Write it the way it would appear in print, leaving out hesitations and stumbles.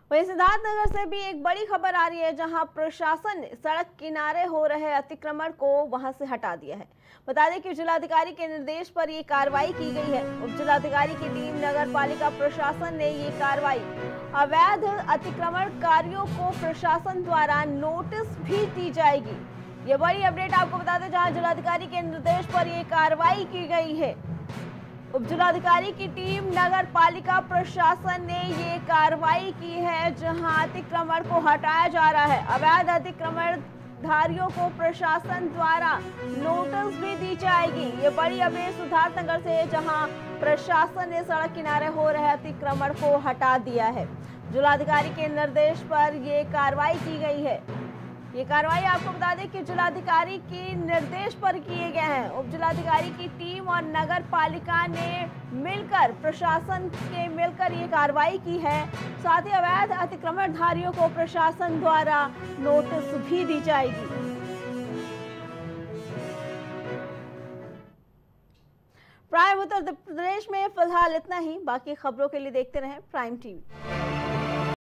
वहीं सिद्धार्थनगर से भी एक बड़ी खबर आ रही है, जहां प्रशासन ने सड़क किनारे हो रहे अतिक्रमण को वहां से हटा दिया है। बता दें कि जिलाधिकारी के निर्देश पर ये कार्रवाई की गई है। उप जिलाधिकारी की टीम, नगर पालिका प्रशासन ने ये कार्रवाई। अवैध अतिक्रमणकारियों को प्रशासन द्वारा नोटिस भी दी जाएगी। ये बड़ी अपडेट आपको बता दें, जहां जिलाधिकारी के निर्देश पर ये कार्रवाई की गई है। उप जिलाधिकारी की टीम, नगर पालिका प्रशासन ने ये कार्रवाई की है, जहां अतिक्रमण को हटाया जा रहा है। अवैध अतिक्रमणधारियों को प्रशासन द्वारा नोटिस भी दी जाएगी। ये बड़ी अपडेट सिद्धार्थनगर से, जहां प्रशासन ने सड़क किनारे हो रहे अतिक्रमण को हटा दिया है। जिलाधिकारी के निर्देश पर ये कार्रवाई की गई है। ये कार्रवाई आपको बता दें कि जिलाधिकारी के निर्देश पर किए गए हैं। उप जिलाधिकारी की टीम और नगर पालिका ने मिलकर, प्रशासन के मिलकर ये कार्रवाई की है। साथ ही अवैध अतिक्रमणधारियों को प्रशासन द्वारा नोटिस भी दी जाएगी। प्राइम उत्तर प्रदेश में फिलहाल इतना ही। बाकी खबरों के लिए देखते रहें प्राइम टीवी।